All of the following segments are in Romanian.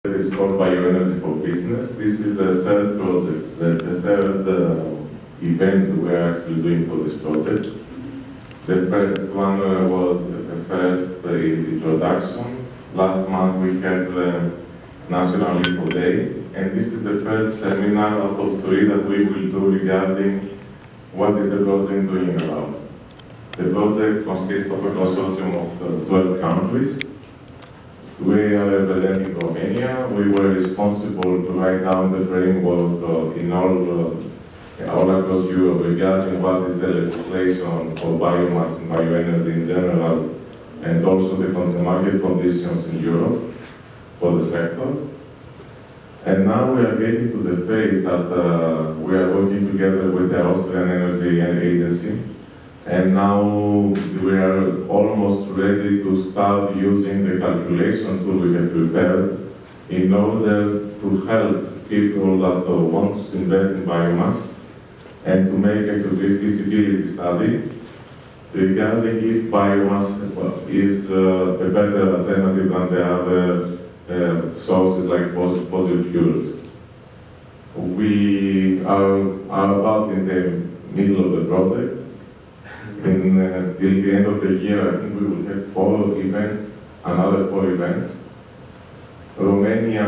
It is called Bioenergy for Business. This is the third project, the third event we are actually doing for this project. The first one was the first introduction. Last month we had the National Info Day, and this is the first seminar out of 3 that we will do regarding what is the project doing about. The project consists of a consortium of 12 countries. We are representing Romania. We were responsible to write down the framework in all across Europe regarding what is the legislation for biomass and bioenergy in general, and also the market conditions in Europe for the sector. And now we are getting to the phase that we are working together with the Austrian Energy Agency. And now we are almost ready to start using the calculation tool we have prepared in order to help people that want to invest in biomass and to make a feasibility study regarding if biomass is a better alternative than the other sources like fossil fuels. We are about in the middle of the project. Till the end of the year, I think we will have 4 events, another 4 events. Romania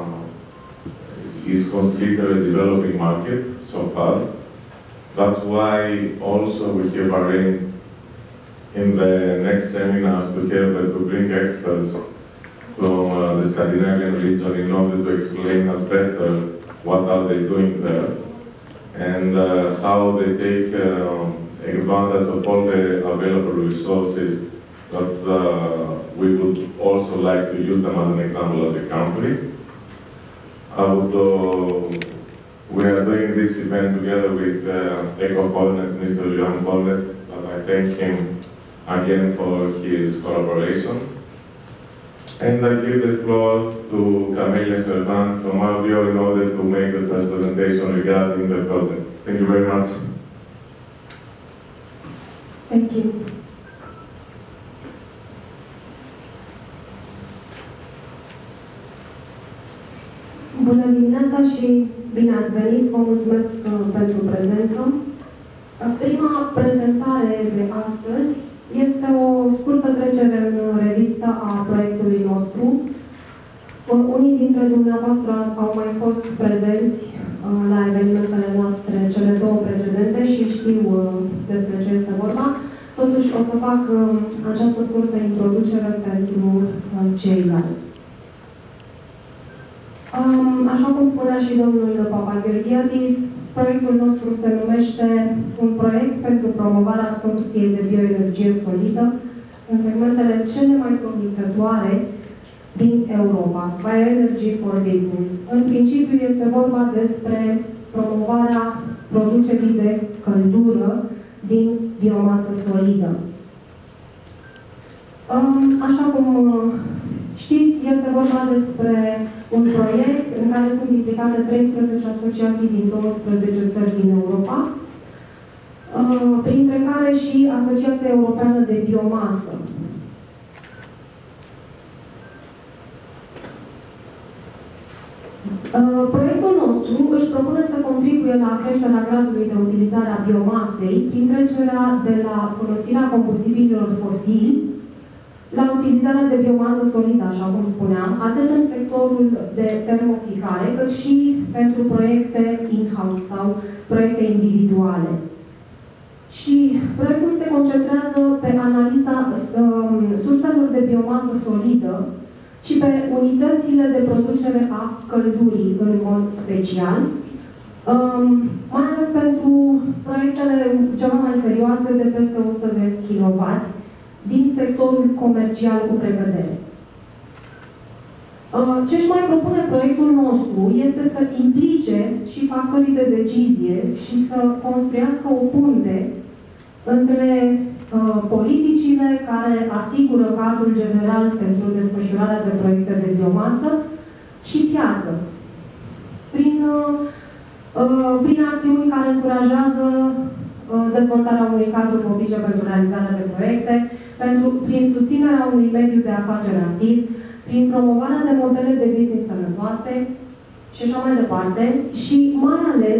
is considered a developing market so far. That's why also we have arranged in the next seminars to bring experts from the Scandinavian region in order to explain us better what are they doing there and how they take advantage of all the available resources that we would also like to use them as an example as a country. We are doing this event together with EcoHolnets, Mr. Jan Holnets, and I thank him again for his collaboration. And I give the floor to Camelia Servan from Audio in order to make the first presentation regarding the project. Thank you very much. Thank you. Bună dimineața și bine ați venit. Vă mulțumesc pentru prezență. Prima prezentare de astăzi este o scurtă trecere în revistă a proiectului nostru. Unii dintre dumneavoastră au mai fost prezenți la evenimentele noastre, cele 2 precedente, și știu despre ce este vorba. Totuși o să fac această scurtă introducere pentru ceilalți. Așa cum spunea și domnul Papagheorghiadis, proiectul nostru se numește un proiect pentru promovarea absorbției de bioenergie solidă în segmentele cele mai promițătoare din Europa. Bioenergy for Business. În principiu este vorba despre promovarea producerii de căldură din biomasă solidă. Așa cum știți, este vorba despre un proiect în care sunt implicate 13 asociații din 12 țări din Europa, printre care și Asociația Europeană de Biomasă. Proiectul nostru își propune să contribuie la creșterea gradului de utilizare a biomasei prin trecerea de la folosirea combustibililor fosili la utilizarea de biomasă solidă, așa cum spuneam, atât în sectorul de termoficare, cât și pentru proiecte in-house sau proiecte individuale. Și proiectul se concentrează pe analiza surselor de biomasă solidă și pe unitățile de producere a căldurii în mod special, mai ales pentru proiectele ceva mai serioase de peste 100 de kW din sectorul comercial cu prevedere. Ce își mai propune proiectul nostru este să implice și factorii de decizie și să construiască o punte între politicile care asigură cadrul general pentru desfășurarea de proiecte de biomasă și piață. Prin acțiuni care încurajează dezvoltarea unui cadru propice pentru realizarea de proiecte, prin susținerea unui mediu de afaceri activ, prin promovarea de modele de business sănătoase și așa mai departe, și mai ales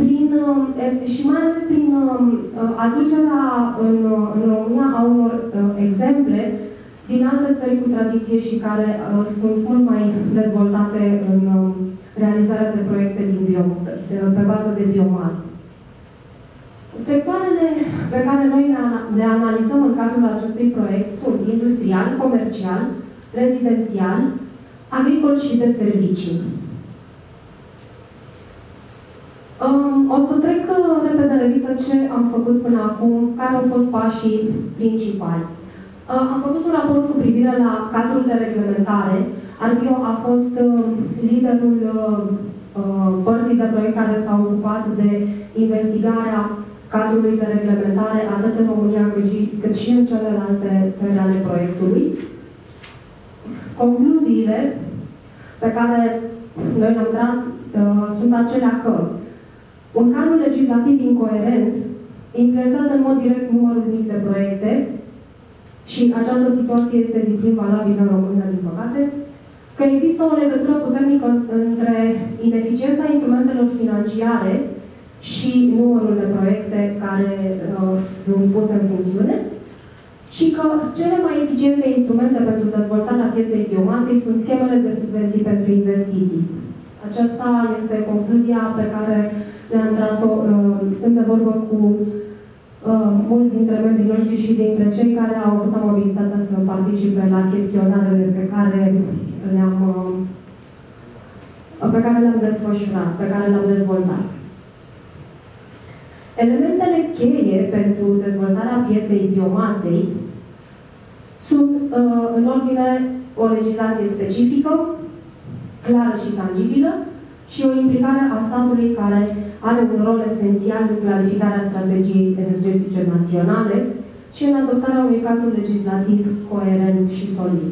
prin aducerea în România a unor exemple din alte țări cu tradiție și care sunt mult mai dezvoltate în realizarea de proiecte pe bază de biomasă. Sectoarele pe care noi le analizăm în cadrul acestui proiect sunt industrial, comercial, rezidențial, agricol și de servicii. O să trec repede în revistă ce am făcut până acum, care au fost pașii principali. Am făcut un raport cu privire la cadrul de reglementare. Arbio a fost liderul părții de proiect care s-a ocupat de investigarea cadrului de reglementare atât în România cât și în celelalte țări ale proiectului. Concluziile pe care noi le-am tras sunt acelea că un cadru legislativ incoerent influențează în mod direct numărul mic de proiecte și această situație este din plin valabilă în România, din păcate, că există o legătură puternică între ineficiența instrumentelor financiare și numărul de proiecte care sunt puse în funcțiune și că cele mai eficiente instrumente pentru dezvoltarea pieței biomasei sunt schemele de subvenții pentru investiții. Aceasta este concluzia pe care le-am tras-o stând de vorbă cu mulți dintre membrii noștri și dintre cei care au avut amabilitatea să participe la chestionarele pe care le-am desfășurat, pe care le-am dezvoltat. Elementele cheie pentru dezvoltarea pieței biomasei sunt, în ordine, o legislație specifică, clară și tangibilă, și o implicare a statului care are un rol esențial în clarificarea strategiei energetice naționale și în adoptarea unui cadru legislativ coerent și solid.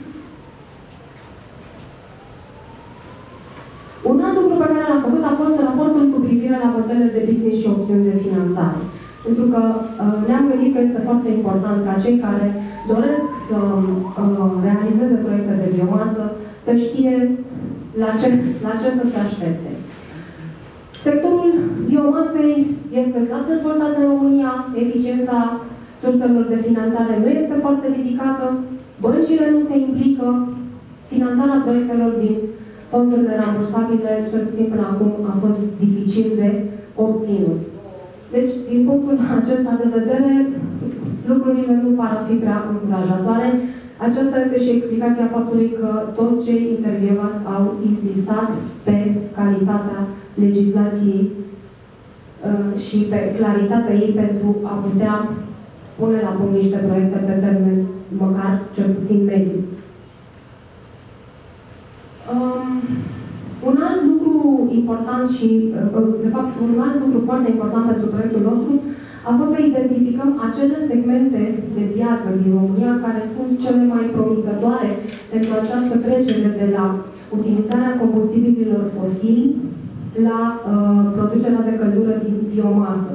Un alt lucru pe care l-am făcut a fost raportul cu privire la modele de business și opțiuni de finanțare. Pentru că ne-am gândit că este foarte important ca cei care doresc să realizeze proiecte de biomasă să știe la ce să se aștepte. Sectorul biomasei este slab dezvoltat în România, eficiența surselor de finanțare nu este foarte ridicată, băncile nu se implică, finanțarea proiectelor din fondurile rambursabile, cel puțin până acum, a fost dificil de obținut. Deci, din punctul acesta de vedere, lucrurile nu par a fi prea încurajatoare. Aceasta este și explicația faptului că toți cei intervievați au insistat pe calitatea legislației și pe claritatea ei pentru a putea pune la punct niște proiecte pe termen, măcar cel puțin mediu. Un alt lucru important și, de fapt, un alt lucru foarte important pentru proiectul nostru a fost să identificăm acele segmente de piață din România care sunt cele mai promițătoare pentru această trecere de la utilizarea combustibililor fosili la producerea de căldură din biomasă.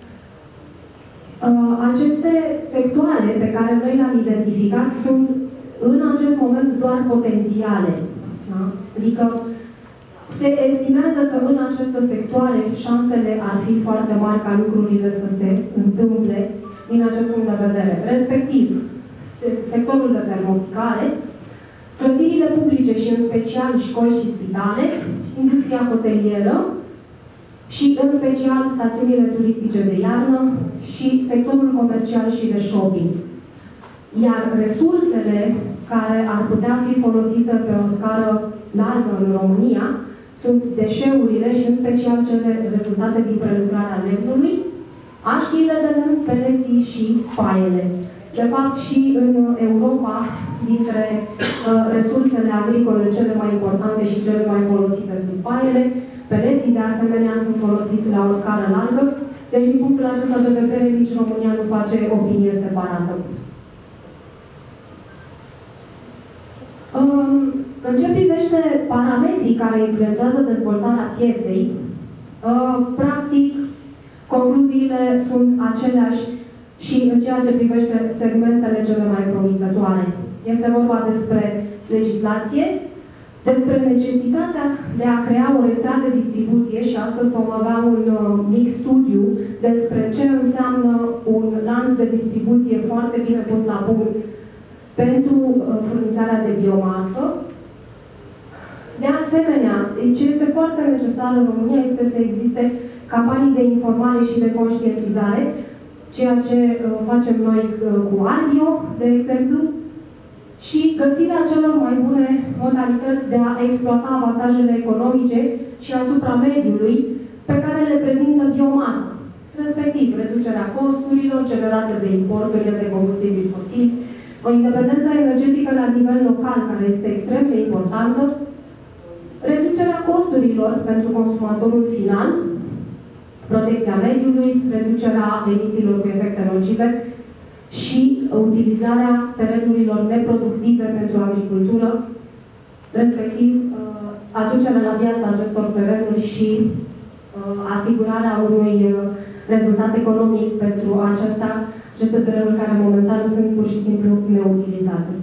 Aceste sectoare pe care noi le-am identificat sunt în acest moment doar potențiale. Da? Adică se estimează că în aceste sectoare șansele ar fi foarte mari ca lucrurile să se întâmple din acest punct de vedere. Respectiv, sectorul de termoficare, clădirile publice și în special școli și spitale, industria hotelieră și în special stațiunile turistice de iarnă și sectorul comercial și de shopping. Iar resursele care ar putea fi folosite pe o scară largă în România sunt deșeurile și în special cele rezultate din prelucrarea lemnului, așchile de lemn, peleții și paiele. De fapt, și în Europa, dintre resursele agricole cele mai importante și cele mai folosite sunt paiele, peleții de asemenea sunt folosiți la o scară largă, deci din punctul acesta de vedere nici România nu face opinie separată. În ce privește parametrii care influențează dezvoltarea pieței, practic, concluziile sunt aceleași și în ceea ce privește segmentele cele mai promițătoare. Este vorba despre legislație, despre necesitatea de a crea o rețea de distribuție și astăzi vom avea un mic studiu despre ce înseamnă un lanț de distribuție foarte bine pus la punct pentru furnizarea de biomasă. De asemenea, ce este foarte necesar în România este să existe campanii de informare și de conștientizare, ceea ce facem noi cu Arbio, de exemplu, și găsirea celor mai bune modalități de a exploata avantajele economice și asupra mediului pe care le prezintă biomasa, respectiv reducerea costurilor generate de importurile de combustibili fosili, o independență energetică la nivel local, care este extrem de importantă, reducerea costurilor pentru consumatorul final, protecția mediului, reducerea emisiilor cu efecte nocive și utilizarea terenurilor neproductive pentru agricultură, respectiv aducerea la viață acestor terenuri și asigurarea unui rezultat economic pentru aceste terenuri care momentan sunt pur și simplu neutilizate.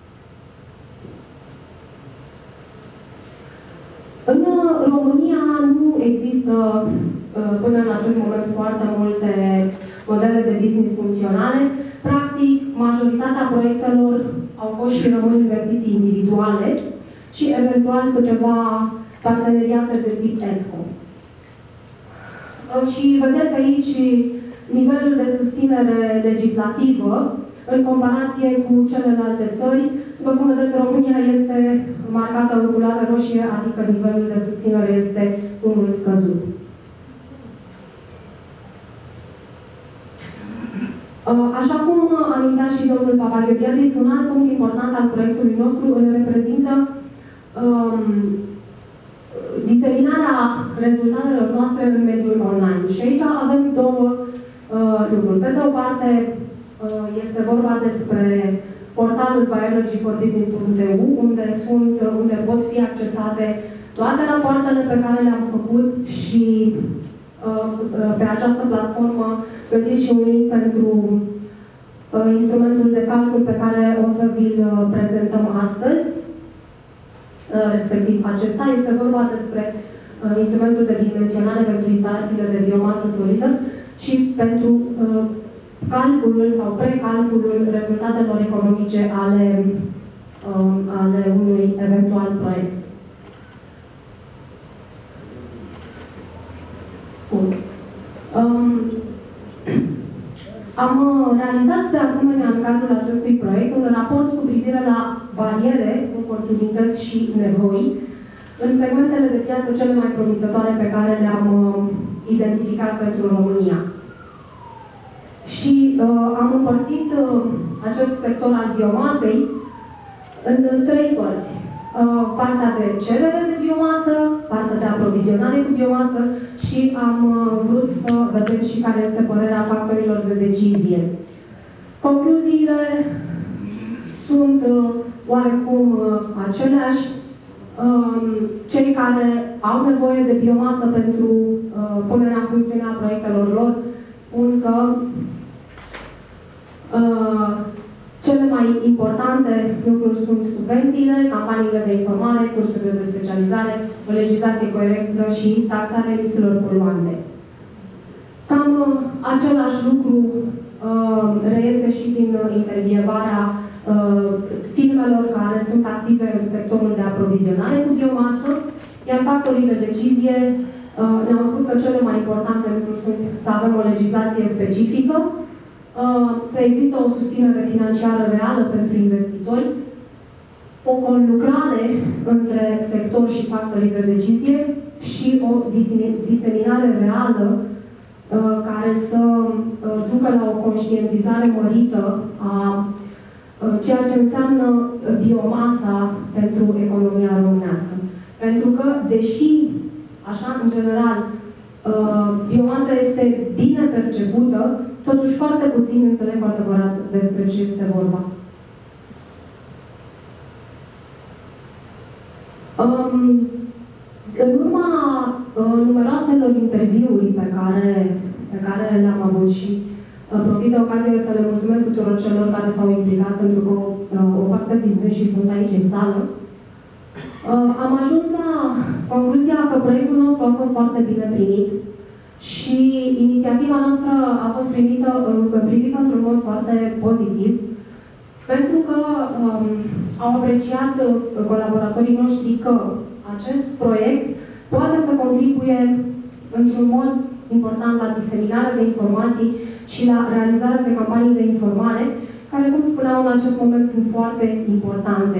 În România nu există până în acest moment foarte multe modele de business funcționale. Practic, majoritatea proiectelor au fost și rămân investiții individuale și eventual câteva parteneriate de tip ESCO. Și vedeți aici nivelul de susținere legislativă în comparație cu celelalte țări. După cum vedeți, România este marcată în culoare roșie, adică nivelul de susținere este unul scăzut. Așa cum amintea și domnul Papagheorghiadis, un alt punct important al proiectului nostru îl reprezintă diseminarea rezultatelor noastre în mediul online. Și aici avem două lucruri. Pe de o parte, este vorba despre portalul bioenergyforbusiness.eu, unde pot fi accesate toate rapoartele pe care le-am făcut și pe această platformă găsiți și un link pentru instrumentul de calcul pe care o să vi-l prezentăm astăzi. Respectiv acesta este vorba despre instrumentul de dimensionare pentru instalațiile de biomasă solidă și pentru calculul sau precalculul rezultatelor economice ale unui eventual proiect. Am realizat de asemenea în cadrul acestui proiect un raport cu privire la bariere, oportunități și nevoi în segmentele de piață cele mai promițătoare pe care le-am identificat pentru România. Și am împărțit acest sector al biomasei în trei părți. Partea de cerere de biomasă, partea de aprovizionare cu biomasă și am vrut să vedem și care este părerea factorilor de decizie. Concluziile sunt oarecum aceleași. Cei care au nevoie de biomasă pentru punerea în funcțiune a proiectelor lor spun că cele mai importante lucruri sunt subvențiile, campaniile de informare, cursurile de specializare, o legislație coerentă și taxarea emisiilor poluante. Cam același lucru reiese și din intervievarea firmelor care sunt active în sectorul de aprovizionare cu biomasă, iar factorii de decizie ne-au spus că cele mai importante lucruri sunt să avem o legislație specifică, să există o susținere financiară reală pentru investitori, o conlucrare între sector și factorii de decizie și o diseminare reală care să ducă la o conștientizare mărită a ceea ce înseamnă biomasa pentru economia românească. Pentru că, deși, așa, în general, biomasa este bine percepută, totuși foarte puțin înțeleg cu adevărat despre ce este vorba. În urma numeroaselor interviuri pe care le-am avut și Profit de ocazie să le mulțumesc tuturor celor care s-au implicat, pentru că o parte dintre ei sunt aici în sală. Am ajuns la concluzia că proiectul nostru a fost foarte bine primit și inițiativa noastră a fost primită într-un mod foarte pozitiv, pentru că au apreciat colaboratorii noștri că acest proiect poate să contribuie într-un mod important la diseminarea de informații și la realizarea de campanii de informare, care, cum spuneam, în acest moment sunt foarte importante.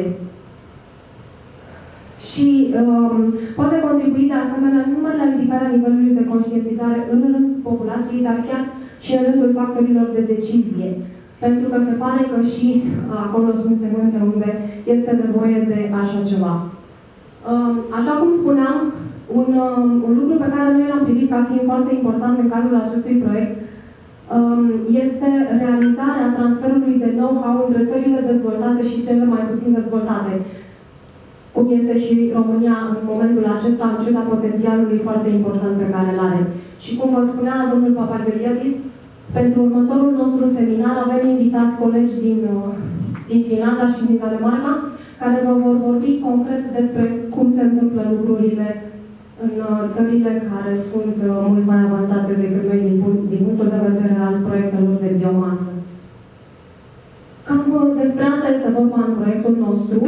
Și poate contribui de asemenea nu numai la ridicarea nivelului de conștientizare în rândul populației, dar chiar și în rândul factorilor de decizie. Pentru că se pare că și acolo sunt segmente unde este nevoie de așa ceva. Așa cum spuneam, un lucru pe care noi l-am privit ca fiind foarte important în cadrul acestui proiect este realizarea transferului de know-how între țările dezvoltate și cele mai puțin dezvoltate, cum este și România în momentul acesta, în ciuda potențialului foarte important pe care îl are. Și cum vă spunea domnul Papageliadis, pentru următorul nostru seminar avem invitați colegi din Finlanda și din Danemarca, care vă vor vorbi concret despre cum se întâmplă lucrurile în țările care sunt mult mai avansate decât noi din punctul de vedere al proiectelor de biomasă. Cam despre asta este vorba în proiectul nostru.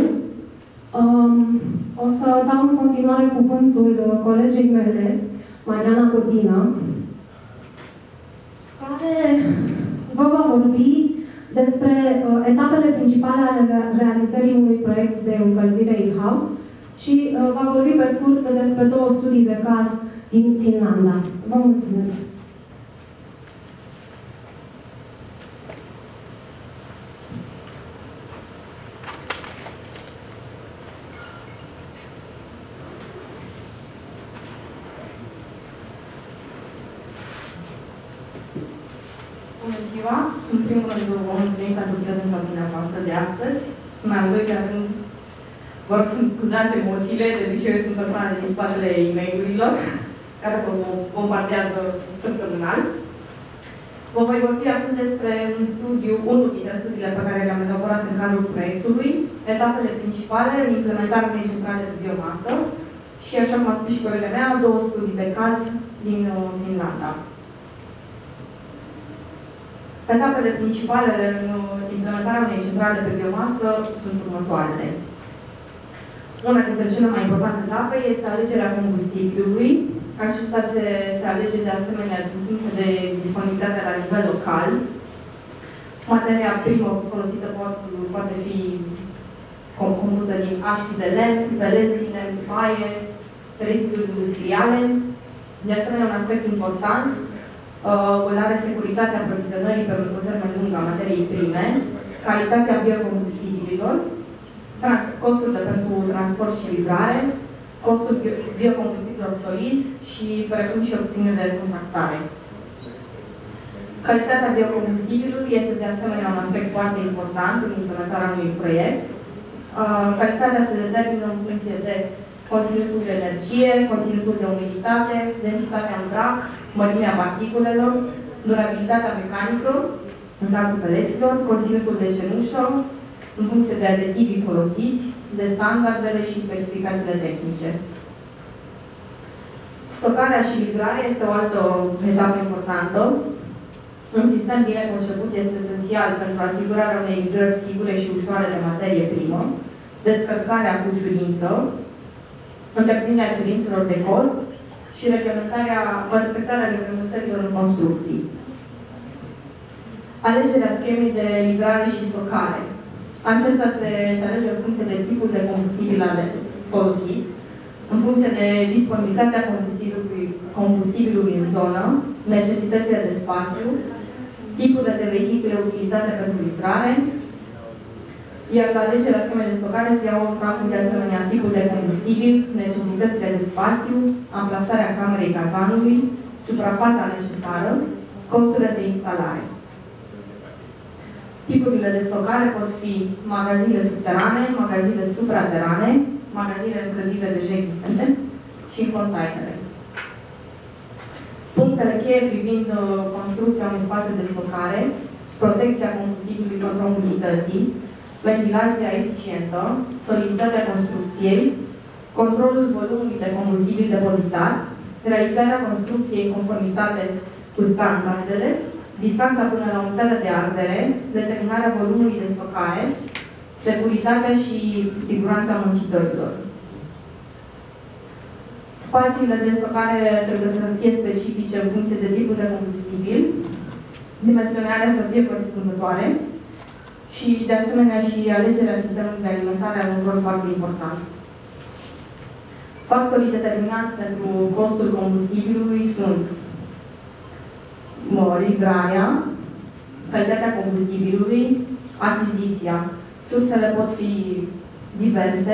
O să dau în continuare cuvântul colegei mele, Mariana Codină, care vă va vorbi despre etapele principale ale realizării unui proiect de încălzire in-house și va vorbi pe scurt despre 2 studii de caz din Finlanda. Vă mulțumesc! Bună ziua! În primul rând, vă mulțumim pentru prezența dumneavoastră de astăzi. În al doilea rând, vă rog să-mi scuzați emoțiile, de obicei eu sunt persoane din spatele e-mail-urilor, care vă bombardează săptămânal. Vă voi vorbi acum despre unul dintre studiile pe care le-am elaborat în cadrul proiectului, etapele principale în implementarea unei centrale de biomasă și, așa cum a spus și colega mea, 2 studii de caz din Finlanda. Etapele principale în implementarea unei centrale pe biomasă sunt următoarele. Una dintre cele mai importante etape este alegerea combustibilului. Acesta se alege de asemenea în funcție de disponibilitatea la nivel local. Materia primă folosită poate fi compusă din așchi de lemn, pelezi din lemn, paie, reziduri industriale. De asemenea, un aspect important îl are securitatea aprovizionării pe un termen lung a materiei prime, calitatea biocombustibililor, costurile pentru transport și livrare, costul biocombustibilor solizi și precum și opțiunile de contractare. Calitatea biocombustibilului este de asemenea un aspect foarte important în implementarea unui proiect. Calitatea se determină în funcție de conținutul de energie, conținutul de umiditate, densitatea în drac, mărimea particulelor, durabilitatea mecanică, în cazul pereților, conținutul de cenușă, în funcție de aditivii folosiți, de standardele și specificațiile tehnice. Stocarea și livrarea este o altă etapă importantă. Un sistem bine conceput este esențial pentru asigurarea unei livrări sigure și ușoare de materie primă, descărcarea cu ușurință, îndeplinirea cerințelor de cost și respectarea reglementărilor în construcții. Alegerea schemei de livrare și stocare. Acesta se alege în funcție de tipul de combustibil folosit, în funcție de disponibilitatea combustibilului în zonă, necesitățile de spațiu, tipurile de vehicule utilizate pentru livrare, iar la alegerea schemei de stocare se iau în calcul de asemenea tipul de combustibil, necesitățile de spațiu, amplasarea camerei cazanului, suprafața necesară, costurile de instalare. Tipurile de stocare pot fi magazine subterane, magazine supraterane, magazine în clădirile deja existente și containere. Punctele cheie privind construcția unui spațiu de stocare, protecția combustibilului contra umidității, ventilația eficientă, soliditatea construcției, controlul volumului de combustibil depozitat, realizarea construcției în conformitate cu standardele, distanța până la unitatea de ardere, determinarea volumului de stocare, securitatea și siguranța muncitorilor. Spațiile de stocare trebuie să fie specifice în funcție de tipul de combustibil, dimensionarea să fie corespunzătoare și, de asemenea, și alegerea sistemului de alimentare are un rol foarte important. Factorii determinanți pentru costul combustibilului sunt livrarea, calitatea combustibilului, achiziția. Sursele pot fi diverse.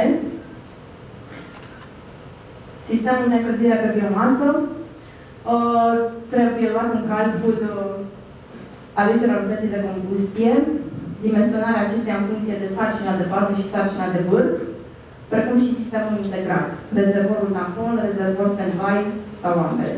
Sistemul de încălzire pe biomasă trebuie luat în calcul alegerea unității de combustie, dimensionarea acesteia în funcție de sarcina de bază și sarcina de vârf, precum și sistemul integrat, rezervorul tampon, rezervor stand-by sau ambele.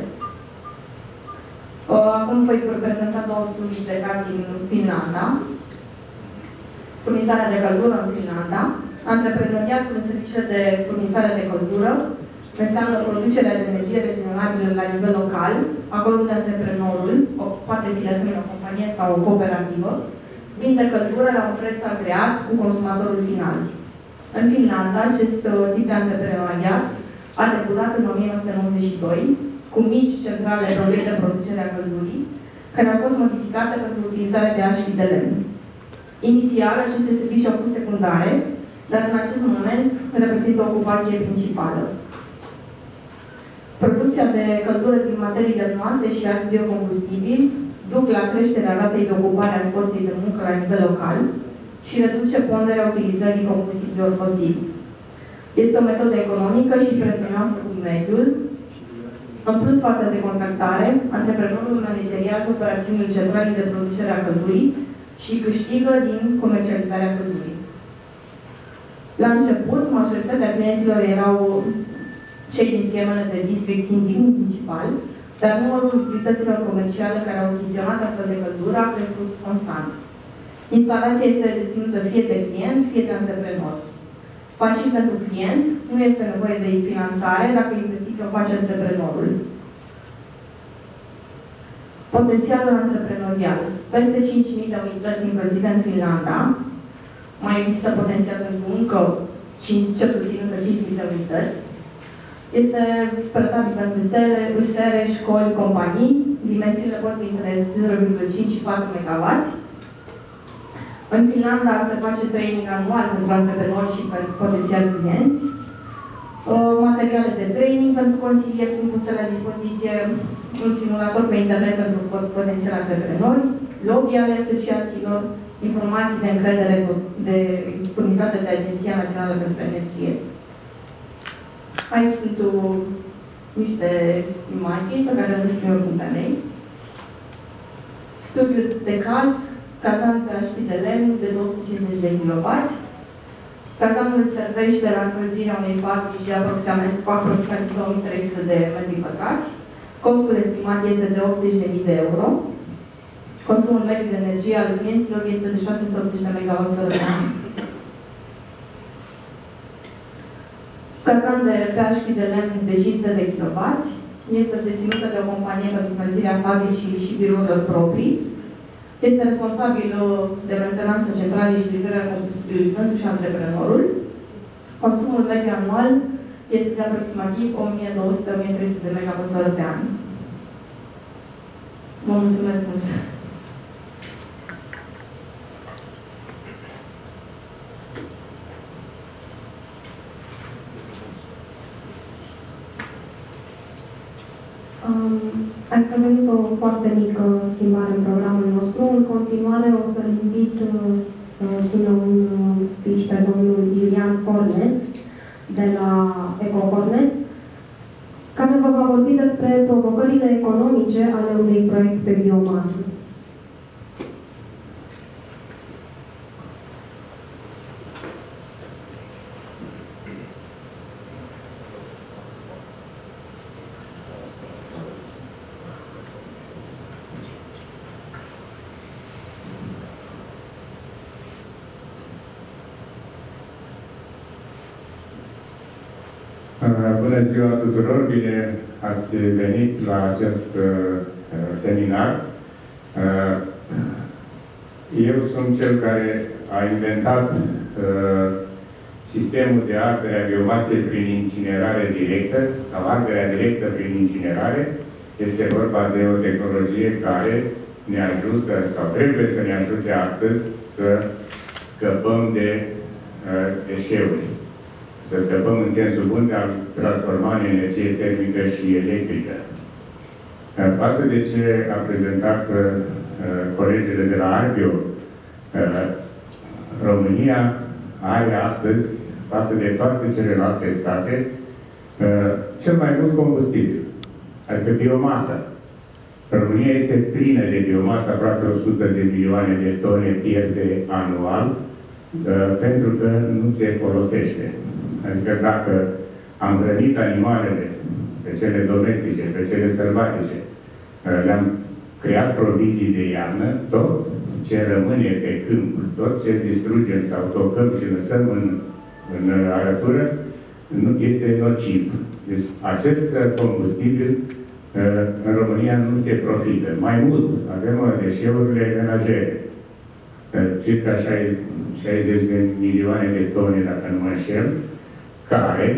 Acum voi prezenta două studii de caz din Finlanda. Furnizarea de căldură în Finlanda. Antreprenoriatul în serviciile de furnizare de căldură înseamnă producerea de energie regenerabilă la nivel local, acolo unde antreprenorul, poate fi de asemenea o companie sau o cooperativă, vinde căldură la un preț agreat cu consumatorul final. În Finlanda, acest tip de antreprenoriat a debutat în 1992 cu mici centrale de producere a căldurii, care au fost modificate pentru utilizarea de așchi de lemn. Inițial, aceste servicii au fost secundare, dar în acest moment reprezintă o ocupație principală. Producția de căldură din materii lemnoase și alți biocombustibili duc la creșterea ratei de ocupare a forței de muncă la nivel local și reduce ponderea utilizării combustibilor fosili. Este o metodă economică și prietenoasă cu mediul. În plus față de contractare, antreprenorul manageriază operațiunile centrale de producere a căldurii și câștigă din comercializarea căldurii. La început, majoritatea clienților erau cei din schemele de district heating principal, dar numărul utilităților comerciale care au achiziționat astfel de căldură a crescut constant. Instalația este deținută fie de client, fie de antreprenor. Și pentru client, nu este nevoie de finanțare dacă investiția o face antreprenorul. Potențialul antreprenorial. Peste 5.000 de unități încălzite în Finlanda. Mai există potențial pentru încă cel puțin încă 5.000 de unități. Este pretabil pentru sere, școli, companii. Dimensiunile pot fi între 0,5 și 4 MW. În Finlanda se face training anual pentru antreprenori și pentru potențiali clienți. Materiale de training pentru consilieri sunt puse la dispoziție, un simulator pe internet pentru potențiali antreprenori, lobby ale asociațiilor, informații de încredere furnizate de Agenția Națională pentru Energie. Aici sunt niște imagini pe care le scriu în pe mei. Studiul de caz, cazan pe așchi de lemn de 250 de kW. Cazanul servește la încălzirea unei fabrici de aproximativ 2300 de metri pătrați. Costul estimat este de 80.000 de euro. Consumul mediu de energie al clienților este de 680 de MWh pe an. Cazan pe așchi de lemn de 500 de kW este deținută de o companie pentru încălzirea fabricii și birourilor proprii. Este responsabil de mentenanță centrală și livrarea combustibilului însuși antreprenorul. Consumul mediu anual este de aproximativ 1200-1300 de MWh pe an. Vă mulțumesc mult! A intervenit o foarte mică schimbare în programul nostru. În continuare o să-l invit să țină un speech pe domnul Iulian Horneț, de la EcoHorneț, care vă va vorbi despre provocările economice ale unui proiect pe biomasă. Bună ziua tuturor, bine ați venit la acest seminar. Eu sunt cel care a inventat sistemul de ardere a biomasei prin incinerare directă sau arderea directă prin incinerare. Este vorba de o tehnologie care ne ajută sau trebuie să ne ajute astăzi să scăpăm de deșeuri. Să scăpăm în sensul bun de a transforma în energie termică și electrică. Față de ce a prezentat colegele de la Arbio, România are astăzi, față de toate celelalte state, cel mai mult combustibil, adică biomasa. România este plină de biomasă, aproape 100 de milioane de tone pierde anual, pentru că nu se folosește. Adică dacă am hrănit animalele, pe cele domestice, pe cele sălbatice, le-am creat provizii de iarnă, tot ce rămâne pe câmp, tot ce distrugem sau tocăm și lăsăm în arătură, nu este nociv. Deci acest combustibil în România nu se profită. Mai mult, avem deșeurile menajere. Circa 60 de milioane de tone, dacă nu mă înșel, care,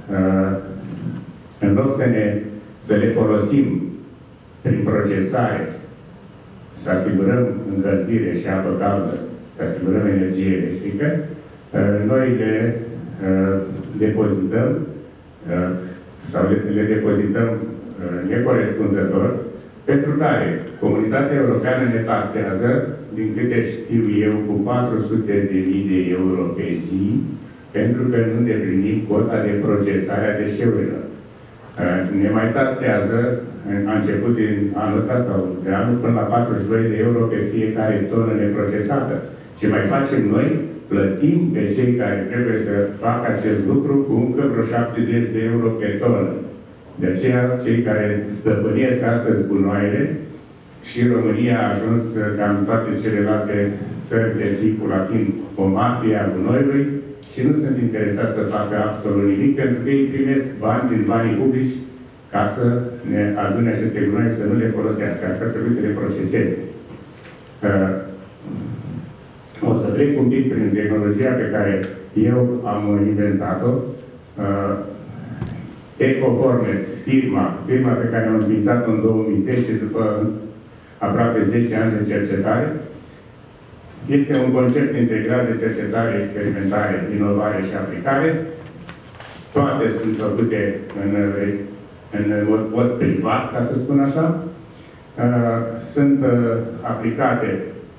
în loc să le folosim prin procesare, să asigurăm încălzire și apă caldă, să asigurăm energie electrică, noi le depozităm sau le depozităm necorespunzător, pentru care Comunitatea Europeană ne taxează, din câte știu eu, cu 400.000 de euro pe zi, pentru că nu îndeplinim cota de procesare a deșeurilor. Ne mai taxează, a început din anul ăsta sau de anul, până la 42 de euro pe fiecare tonă neprocesată. Ce mai facem noi? Plătim pe cei care trebuie să facă acest lucru cu încă vreo 70 de euro pe tonă. De aceea, cei care stăpânesc astăzi gunoaiele, și România a ajuns, ca în toate celelalte țări de tipul latin, o mafie a gunoiului, și nu sunt interesați să facă absolut nimic, pentru că ei primesc bani din banii publici ca să ne adune aceste gunoi, să nu le folosească. Așa că trebuie să le proceseze. O să trec un pic prin tehnologia pe care eu am inventat-o. EcoHornets, firma pe care am înființat-o în 2010, după aproape 10 ani de cercetare, este un concept integrat de cercetare, experimentare, inovare și aplicare. Toate sunt făcute în mod privat, ca să spun așa. Sunt aplicate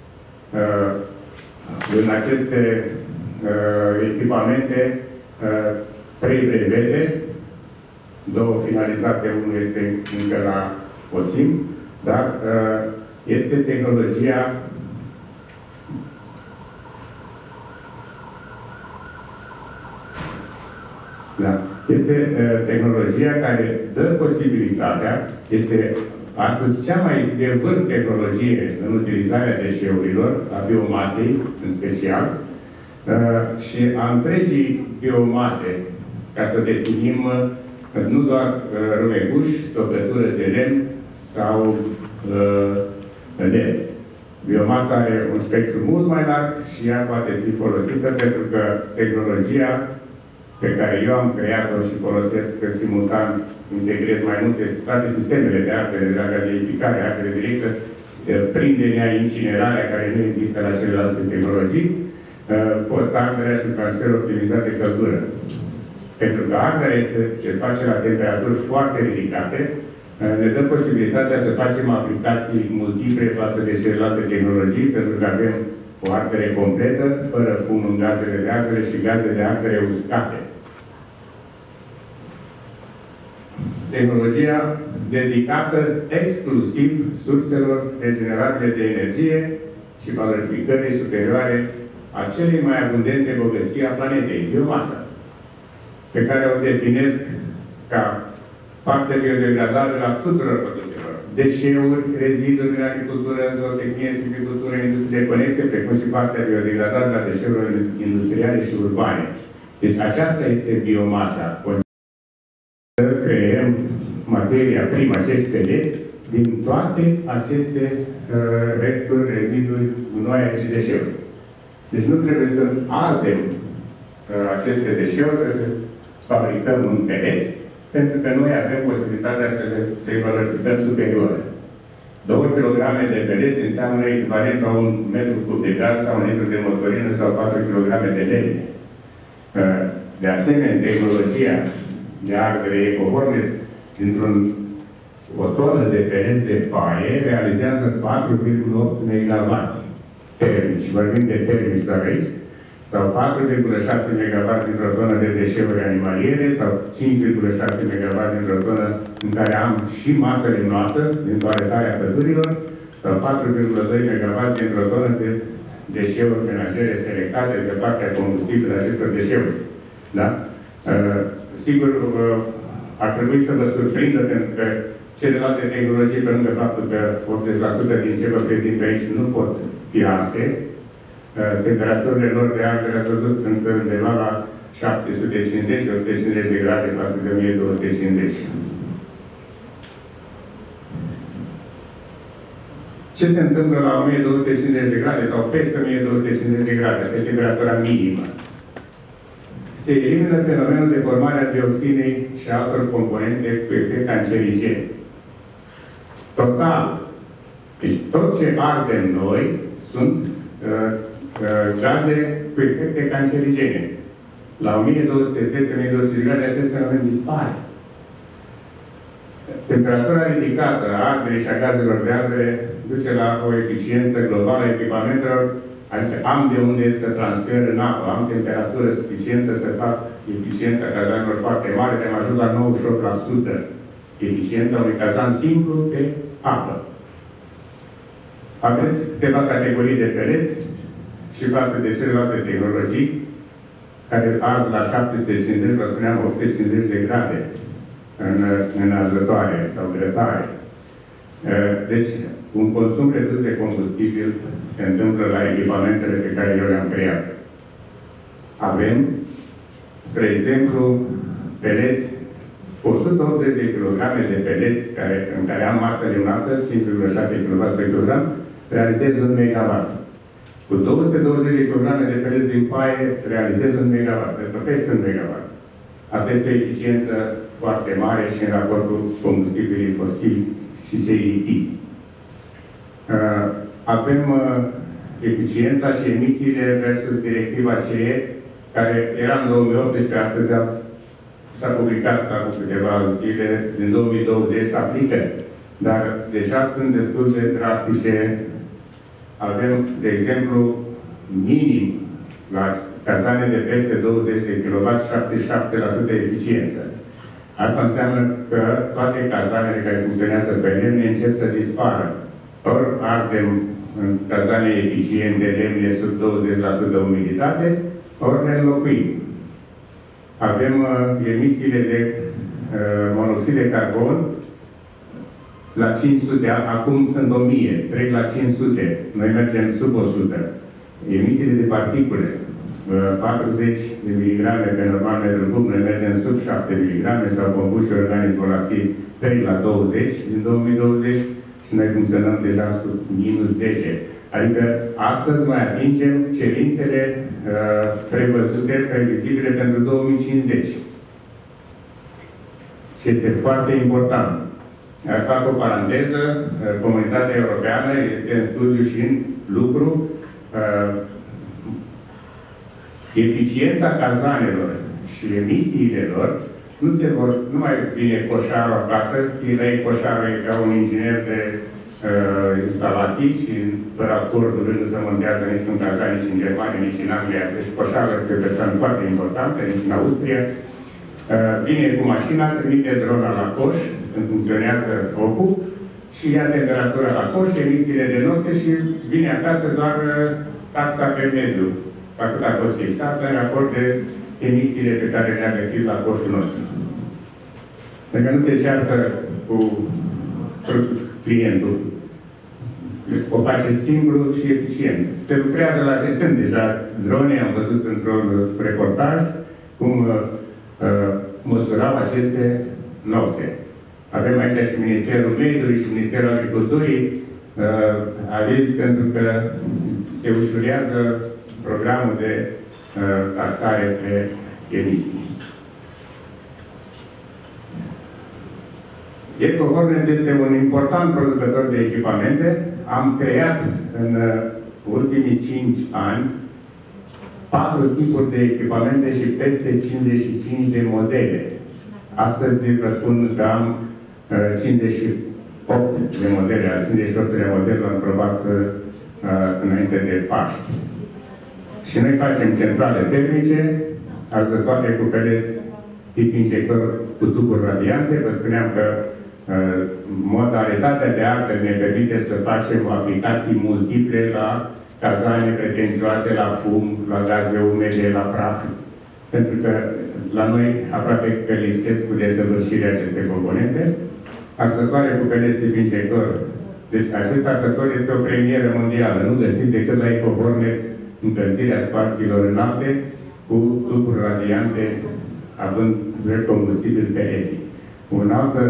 în aceste echipamente 3 brevete, 2 finalizate, unul este încă la OSIM, dar este tehnologia Este tehnologia care dă posibilitatea, este astăzi cea mai de vârf tehnologie în utilizarea deșeurilor, a biomasei în special, și a întregii biomase, ca să definim nu doar rumeguș, tocătură de lemn sau lemn. Biomasa are un spectru mult mai larg și ea poate fi folosită pentru că tehnologia pe care eu am creat-o și folosesc simultan, integrez mai multe, toate sistemele de ardere, de la gazeificare, ardere directă, prinderea, incinerarea, care nu există la celelalte tehnologii, post-arderea și transfer optimizat de căldură. Pentru că arderea se face la temperaturi foarte ridicate, ne dă posibilitatea să facem aplicații multiple față de celelalte tehnologii, pentru că avem o ardere completă, fără fum în gazele de ardere și gaze de ardere uscate. Tehnologia dedicată exclusiv surselor regenerabile de energie și valorificării superioare a celei mai abundente bogății a planetei, biomasa, pe care o definesc ca parte biodegradabilă a tuturor produselor. Deșeuri, reziduri în agricultură, zootehnie, silvicultură, industrie conexe, precum și partea biodegradabilă a deșeurilor industriale și urbane. Deci aceasta este biomasa. materia primă, acești peleți, din toate aceste resturi, reziduri, gunoaie și deșeuri. Deci nu trebuie să ardem aceste deșeuri, trebuie să fabricăm în peleți, pentru că noi avem posibilitatea să-i valorificăm superioră. 2 kg de peleți înseamnă echivalent la 1 metru cub de gaz sau 1 litru de motorină sau 4 kg de lemne. De asemenea, tehnologia de ardere ecohornet dintr-o tonă de peleți de paie realizează 4,8 MW termici. Vorbim de termici doar aici. Sau 4,6 MW dintr-o tonă de deșeuri animaliere sau 5,6 MW dintr-o tonă în care am și masă lemnoasă din toaletarea pădurilor sau 4,2 MW dintr-o tonă de deșeuri menajere selectate de partea combustibilă acestor deșeuri. Da? Sigur, ar trebui să vă surprindă pentru că celelalte tehnologii, pe lângă faptul că 80% din ce vă prezint aici nu pot fi arse, temperaturile lor de ardere, ați văzut, sunt undeva la 750-850 de grade față de 1250. Ce se întâmplă la 1250 de grade sau peste 1250 de grade? Asta e temperatura minimă. Se elimină fenomenul de formare a dioxinei și a altor componente cu efect cancerigen. Total. Deci tot ce ardem noi sunt gaze cu efecte cancerigene. La 1200, peste 1200 de grade, acest fenomen dispare. Temperatura ridicată a arderii și a gazelor de ardere duce la o eficiență globală a echipamentelor, adică am de unde să transfer în apă, am temperatură suficientă să fac eficiența cazanelor foarte mare, de am ajuns la 98% eficiența unui cazan simplu de apă. Aveți câteva categorii de peleți și față de celelalte tehnologii care ard la 750, vă spuneam, 850 de grade în arzătoare sau grătare. Deci, un consum redus de combustibil se întâmplă la echipamentele pe care eu le-am creat. Avem, spre exemplu, peleți, 180 de kg de peleți în care am masă lemnoasă, 5,6 kg pe kilogram, realizez 1 MW. Cu 220 de kg de peleți din paie, realizez 1 MW, pentru peste 1 MW. Asta este o eficiență foarte mare și în raport cu combustibilii fosili și cei lichizi. Avem eficiența și emisiile versus directiva CE, care era în 2018, astăzi s-a publicat acum câteva zile, din 2020 se aplică, dar deja sunt destul de drastice. Avem, de exemplu, minim la cazane de peste 20 de kW, 77% eficiență. Asta înseamnă că toate cazanele care funcționează pe lemne încep să dispară. Ori ardem în cazane eficiente lemne sub 20% umiditate, ori ne înlocuim. Avem emisiile de monoxid de carbon la 500, acum sunt 1000, trec la 500, noi mergem sub 100. Emisiile de particule, 40 de miligrame pe normal metru cub, noi mergem sub 7 miligrame sau compuși organici volativi 3 la 20 din 2020 și noi funcționăm deja sub minus 10. Adică astăzi noi atingem cerințele prevăzute, previzibile pentru 2050. Și este foarte important. Fac o paranteză, Comunitatea Europeană este în studiu și în lucru. Eficiența cazanelor și emisiile lor nu mai vine coșarul acasă, e coșarul e ca un inginer de instalații și fără acordul lui nu se montează niciun cazan, nici în Germania, nici în Anglia. Deci coșarul este o persoană foarte importantă, nici în Austria. Vine cu mașina, trimite drona la coș, când funcționează ocul, și ia temperatura la coș, emisiile de noxe și vine acasă doar taxa pe mediu, cât a fost fixată în raport de emisiile pe care le-a găsit la coșul nostru. Pentru că nu se ceartă cu clientul. O face simplu și eficient. Se lucrează la ce sunt deja drone, am văzut într-un reportaj cum măsurau aceste noxe. Avem aici și Ministerul Mediului și Ministerul Agriculturii, aviz pentru că se ușurează programul de taxare pe emisii. Eco-Hornet este un important producător de echipamente. Am creat în ultimii 5 ani 4 tipuri de echipamente și peste 55 de modele. Astăzi vă spun că am 58 de modele, al 58-lea model l-am probat înainte de Paști. Și noi facem centrale termice, arzătoare cu peleți tip injector cu tuburi radiante. Vă spuneam că modalitatea de ardere ne permite să facem aplicații multiple la cazane pretențioase, la fum, la gaze umede, la praf. Pentru că la noi aproape că lipsesc cu desăvârșire aceste componente. Arsătoare cu peleți tip injector. Deci acest arsător este o premieră mondială. Nu găsiți decât la Eco-Hornet încălzirea spațiilor înalte cu tuburi radiante având drept combustibil peleții. Un altă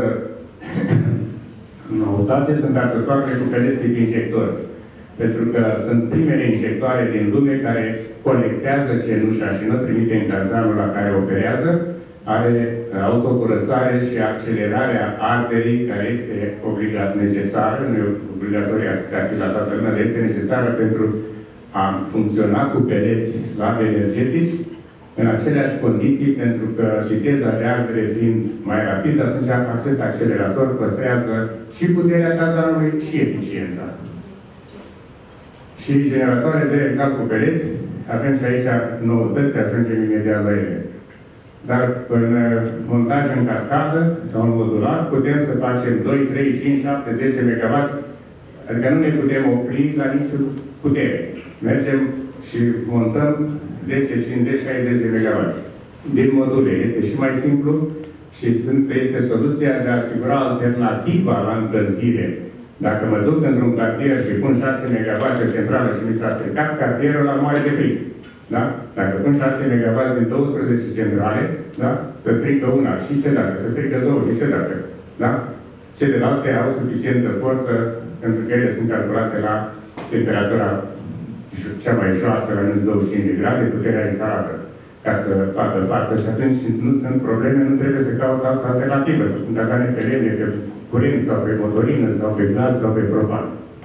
noutate sunt arsătoarele cu peleți tip injector. Pentru că sunt primele injectoare din lume care colectează cenușa și nu trimite în cazanul la care operează, are autocurățare și accelerarea arderii, care este obligat necesară, nu e obligatorie a fi la toată lumea, dar este necesară pentru a funcționa cu peleți slabi energetici, în aceleași condiții, pentru că viteza de ardere fiind mai rapidă, atunci acest accelerator păstrează și puterea cazanului și eficiența. Și generatoare de cal cu peleți, avem și aici noutăți, ajungem imediat la ele. Dar în montaj în cascadă, sau în modular, putem să facem 2, 3, 5, 7, 10 MW, adică nu ne putem opri la nicio putere. Mergem și montăm 10, 50, 60 de MW. Din module este și mai simplu și este soluția de a asigura alternativa la încălzire. Dacă mă duc într-un cartier și pun 6 MW de centrală și mi s-a stricat, cartierul ăla moare de frig. Da? Dacă pun 6 MW din 12 centrale, da? Să strică una și ce dacă, să strică două și ce dacă. Da? Celelalte au suficientă forță pentru că ele sunt calculate la temperatura cea mai joasă, la minus 25 de grade, puterea instalată, ca să facă față și atunci nu sunt probleme, nu trebuie să caut altă alternativă, să pun cazane pe lemne, pe curent sau pe motorină sau pe gaz sau pe propan.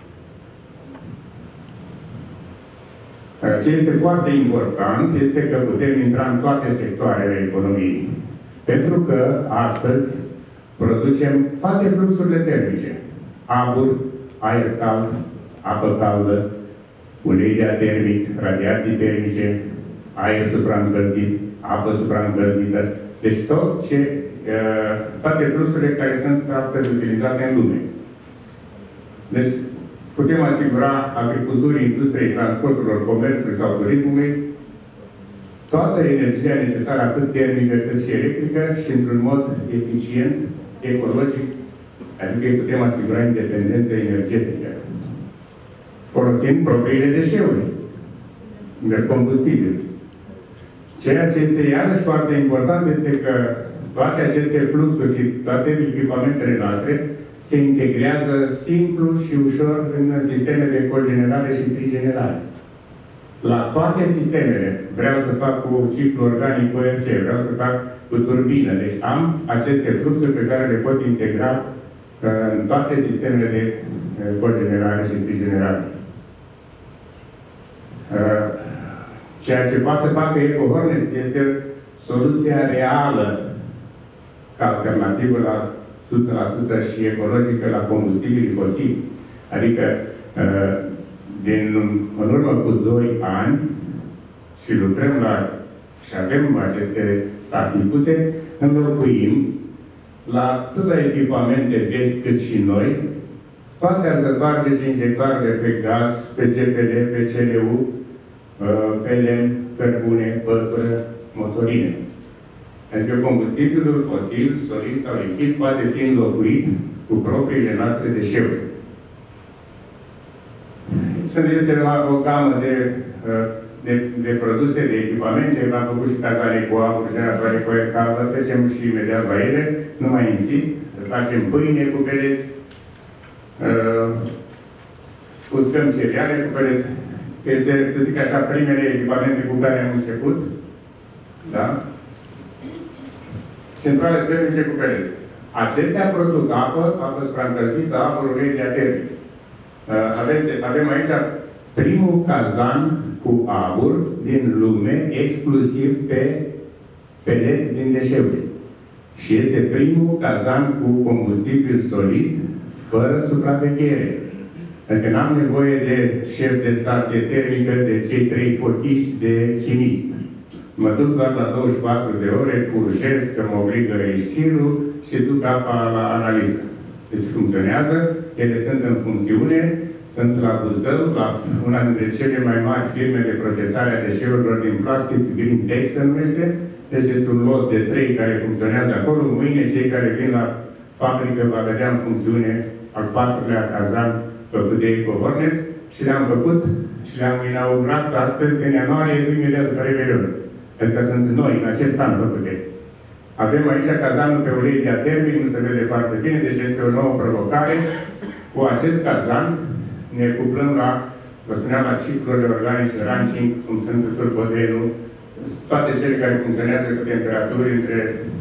Ce este foarte important este că putem intra în toate sectoarele economiei. Pentru că astăzi producem toate fluxurile termice. Abur, aer cald, apă caldă, ulei de atermic, radiații termice, aer supraîncălzit, apă supraîncălzită. Deci toate fluxurile care sunt astăzi utilizate în lume. Deci putem asigura agriculturii, industriei, transporturilor, comerțului sau turismului toată energia necesară, atât termică cât și electrică, și într-un mod eficient, ecologic, adică îi putem asigura independența energetică. Folosind propriile deșeuri de combustibil. Ceea ce este iarăși foarte important este că toate aceste fluxuri și toate echipamentele noastre se integrează simplu și ușor în sisteme de cogenerare și trigenerare. La toate sistemele, vreau să fac cu ciclu organic ORC, vreau să fac cu turbină, deci am aceste fluxuri pe care le pot integra în toate sistemele de cogenerare și trigenerare. Ceea ce poate să facă Eco-Hornet este soluția reală ca alternativă la 100% și ecologică la combustibilii fosili. Adică, în urmă cu 2 ani, și lucrăm și avem aceste stații puse, înlocuim la tot la echipamente vechi cât și noi, toate arzătoarele și injectoarele pe gaz, pe GPL, pe CLU, pe lemn, cărbune, pătură, motorine. Adică combustibilul fosil, solid sau lichid poate fi înlocuit cu propriile noastre deșeuri. Este o gamă de de produse, de echipamente, v-am făcut și cazare cu apă, generatoare cu aer caldă, trecem și imediat la ele, nu mai insist, facem pâine cu pereți, uscăm cereale cu pereți. Este, să zic așa, primele echipamente cu care am început, da? Centrale termice cu pereți. Acestea produc apă supraîncălzită, apă ulei diatermic. Avem aici primul cazan cu abur din lume, exclusiv pe peleți din deșeuri. Și este primul cazan cu combustibil solid, fără supraveghere. Adică n-am nevoie de șef de stație termică, de cei 3 fochiști de chimist. Mă duc doar la 24 de ore, purșesc că mă obligă reiscirul și duc apa la analiză. Deci funcționează, ele sunt în funcțiune, sunt la Buzău, la una dintre cele mai mari firme de procesare a deșeurilor din plastic, Greentex se numește. Deci este un lot de 3 care funcționează acolo. Mâine cei care vin la fabrică va vedea în funcțiune al 4-lea cazan făcut de Eco-Hornets și le-am făcut și le-am inaugurat astăzi, în ianuarie, imediat după Revelion. Adică sunt noi, în acest an făcute. Avem aici cazanul pe ulei diatermic, nu se vede foarte bine, deci este o nouă provocare. Cu acest cazan ne cuplăm la, vă spuneam, la ciclurile organice, ranching, cum sunt turbodelul, toate cele care funcționează cu temperaturi între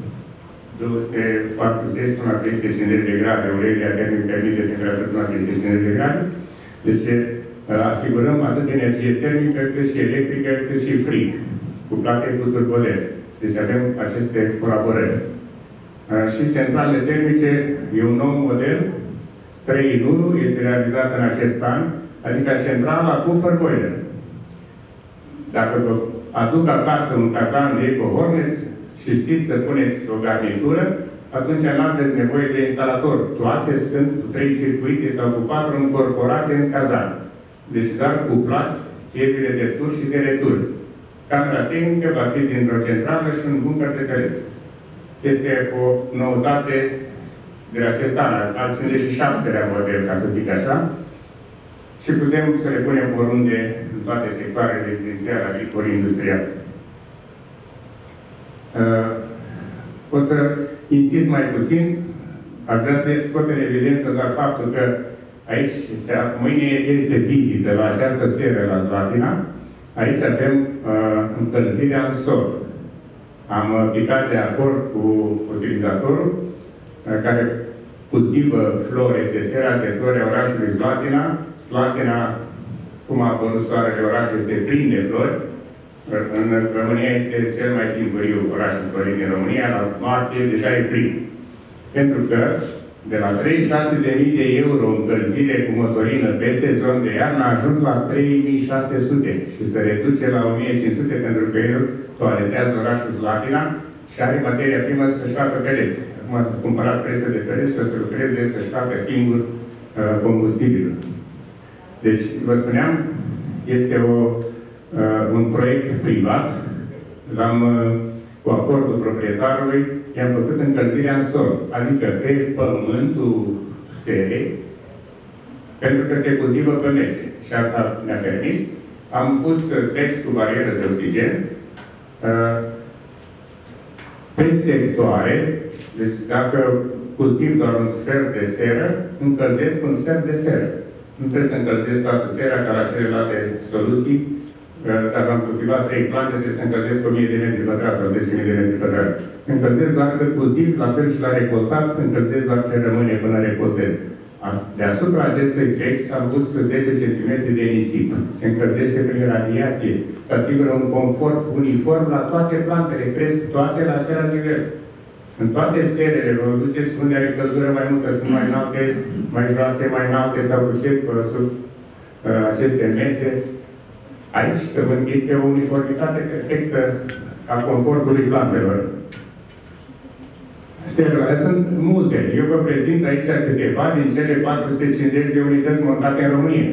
240 până la 350 de grade, ulei diatermic permite temperaturi până la 350 de grade. Deci asigurăm atât energie termică, cât și electrică, cât și frig, cuplate cu turbodel. Deci avem aceste colaborări. Și centralele termice e un nou model, 3 în 1, este realizat în acest an, adică centrala cu boiler. Dacă vă aduc acasă un cazan de Eco-Hornets și știți să puneți o garnitură, atunci nu aveți nevoie de instalator. Toate sunt cu 3 circuite sau cu 4 încorporate în cazan. Deci doar cuplați țevile de tur și de retur. Camera tehnică va fi dintr-o centrală și un buncăr de pereți. Este o noutate de acest an, al 57-lea model, ca să zic așa, și putem să le punem oriunde în toate sectoarele rezidențiale, agricole, industriale. O să insist mai puțin, aș vrea să scot în evidență doar faptul că aici, mâine este vizită la această seră la Slatina. Aici avem încălzirea în sol. Am picat de acord cu utilizatorul care cultivă flori, este sera de flori a orașului Slatina. Slatina, cum a apărut soarele, orașul este plin de flori. În România este cel mai timpuriu oraș florit din România, la martie deja e plin. Pentru că de la 36.000 de euro încălzire cu motorină pe sezon de iarnă a ajuns la 3.600 și se reduce la 1.500 pentru că el toaletează orașul Slatina și are materia primă să-și facă pereți. Acum a cumpărat presă de pereți și o să lucreze să-și facă singur combustibilul. Deci, vă spuneam, este un proiect privat, l-am cu acordul proprietarului, i-am făcut încălzirea în sol, adică pe pământul serei, pentru că se cultivă pe mese. Și asta ne-a permis. Am pus text cu barieră de oxigen pe sectoare, deci dacă cultiv doar un sfert de seră, încălzesc un sfert de seră. Nu trebuie să încălzesc toată sera ca la celelalte soluții. Dacă am cultivat 3 plante, trebuie să încălzesc 1000 de metri pătrați sau 10.000 de metri pătrați. Încălzesc doar cât cultiv, la fel și la recoltat, încălzesc doar ce rămâne până recoltez. Deasupra acestui text am pus 10 cm de nisip. Se încălzește prin radiație. Se asigură un confort uniform la toate plantele. Cresc toate la același nivel. În toate serele, vă duceți unde are căldură mai multă, sunt mai înalte, mai joase, mai înalte sau cu sub aceste mese. Aici este o uniformitate perfectă a confortului plantelor. Serele sunt multe. Eu vă prezint aici câteva din cele 450 de unități montate în România.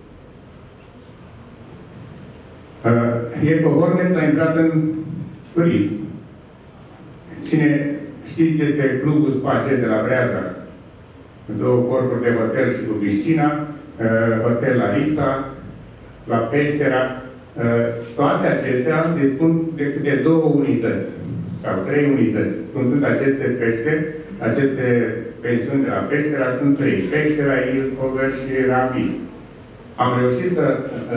Eco-Hornets a intrat în turism. Cine știți, este Clubul Space de la Breaza. 2 corpuri de hotel și cu piscina, hotel la Lisa, la Peștera. Toate acestea dispun de câte 2 unități sau 3 unități. Cum sunt aceste peșteri, aceste pensiuni de la Peștera sunt 3. Peștera, Ilfogăr și Rapid. Am reușit să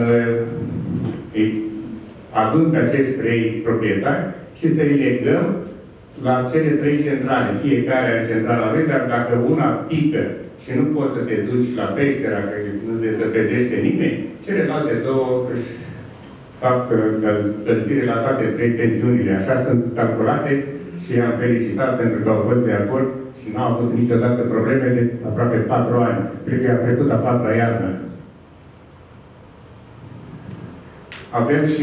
îi adun pe acești 3 proprietari și să îi legăm la cele 3 centrale. Fiecare are centrala lui, dar dacă una pică și nu poți să te duci la Peștera, că nu te săpezește nimeni, celelalte 2 își fac încălzire la toate 3 pensiunile. Așa sunt calculate și i-am felicitat pentru că au fost de acord și n-au avut niciodată probleme de aproape 4 ani. Cred că i-a trecut a 4-a iarnă. Avem și...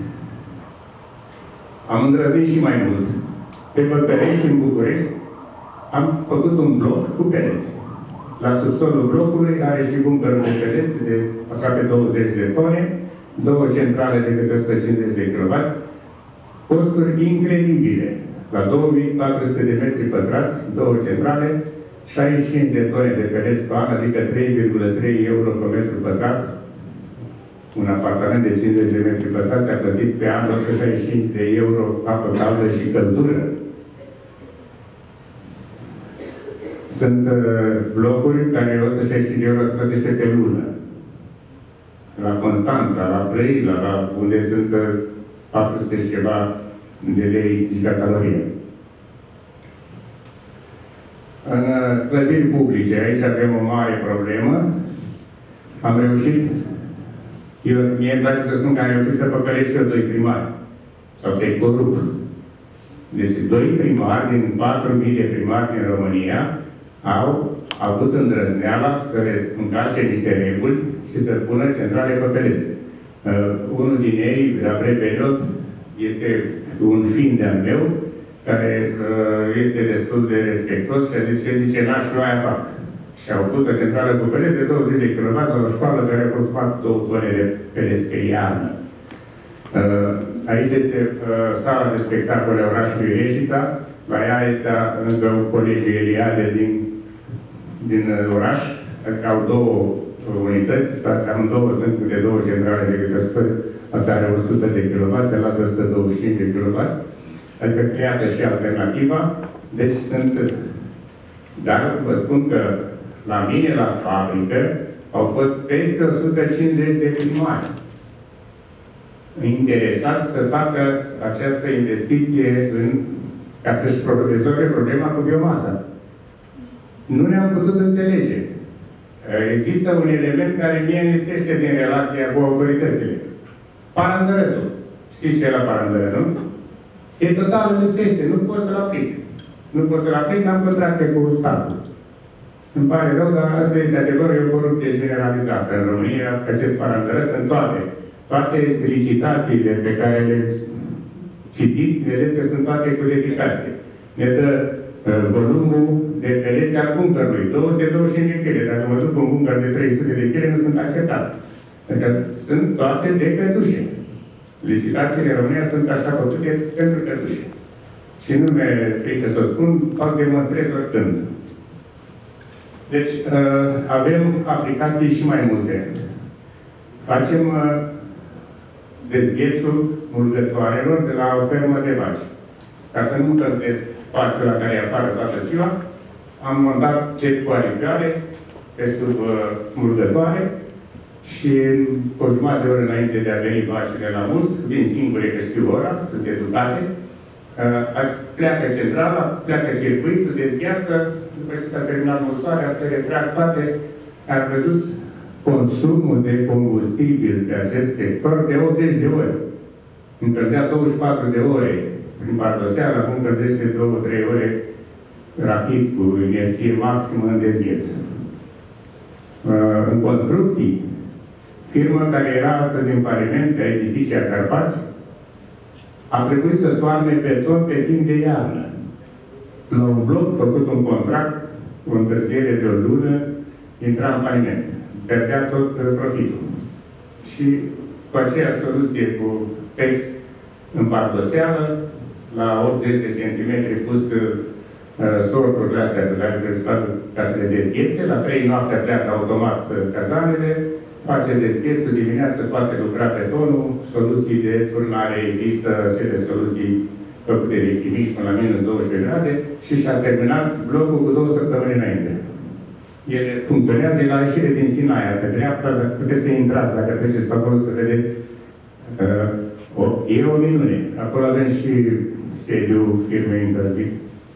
am îndrăznit și mai mult. Pe Băcărești, în București, am făcut un bloc cu pereți. La subsolul blocului are și buncărul de pereți de aproape 20 de tone, 2 centrale de câte 150 de kW, costuri incredibile. La 2400 de metri pătrați, 2 centrale, 65 de tone de pereți pe an, adică 3,3 euro pe metru pătrat. Un apartament de 50 de metri pătrați a plătit pe an 165 de euro apă caldă și căldură. Sunt blocuri care 165 de euro se plătește pe lună. La Constanța, la Brăila, la unde sunt 400 și ceva de lei gigacalorie. În clădiri publice, aici avem o mare problemă. Am reușit, mie îmi place să spun că am reușit să păcălesc și eu 2 primari. Sau să-i corup. Deci 2 primari din 4.000 de primari din România au avut îndrăzneala să le încalce niște reguli și să pună centrale pe pereți. Unul din ei, Gabriel Beliot, este un fiind de-al meu, care este destul de respectos și zice, n-aș fi aia fac. Și au pus o centrală cu pereți de 20 de kW la o școală care a fost 2 tone de pereți pe iarnă. Aici este sala de spectacole a orașului Reșița. La ea este încă un colegiu Eliade din oraș. Au 2 unități, amândouă sunt de 2 centrale de câte 100. Asta are 100 de kW, cealaltă 125 de kW. Adică creată și alternativa. Deci sunt... Dar vă spun că la mine, la fabrică, au fost peste 150 de primari interesați să facă această investiție ca să-și rezolve problema cu biomasa. Nu ne-am putut înțelege. Există un element care mie lipsește din relația cu autoritățile. Parandărătul. Știți ce e la parandără, nu? E total lipsește, nu pot să-l aplic. Nu pot să-l aplic, n-am contracte cu statul. Îmi pare rău, dar asta este adevărul, e o corupție generalizată în România, acest parandărăt în toate licitațiile pe care le citiți, vedeți că sunt toate cu dedicație. Ne dă volumul de pereți al buncărului, 225 de kg. Dacă mă duc un buncăr de 300 de kg, nu sunt acceptat. Pentru că sunt toate de cătușe. Licitațiile în România sunt așa făcute pentru cătușe. Și nu mi-e frică să o spun, fac demonstrez oricând. Deci, avem aplicații și mai multe. Facem dezghețul mulgătoarelor de la o fermă de vaci. Ca să nu încălzesc spațiul la care e afară toată ziua, am montat țepi cu aripioare pe sub mulgătoare și o jumătate de oră înainte de a veni vacile la mus, vin singure că știu ora, sunt educate, pleacă centrala, pleacă circuitul, dezgheață, după ce s-a terminat musoarea, se retrag toate, ar redus consumul de combustibil pe acest sector de 80 de ore. Încălzea 24 de ore prin pardoseală, acum încălzește 2-3 ore rapid, cu inerție maximă în dezgheț. În construcții, firma care era astăzi în faliment pe edificia Carpați, a trebuit să toarne beton pe timp de iarnă. La un bloc făcut un contract, o întârziere de o lună, intra în faliment. Pierdea tot profitul. Și cu aceeași soluție cu PEX în pardoseală, la 80 de centimetri pus sorturile astea de la ca să le dezghețe, la 3 noaptea pleacă automat cazanele, face deschețul dimineață, poate lucra pe tonul, soluții de turnare există, cele soluții făcute de chimici până la minus 12 grade și și-a terminat blocul cu 2 săptămâni înainte. Ele funcționează, e la ieșire din Sinaia, pe dreapta, puteți să intrați, dacă treceți pe acolo să vedeți. E o minune. Acolo avem și sediul firmei Interzic.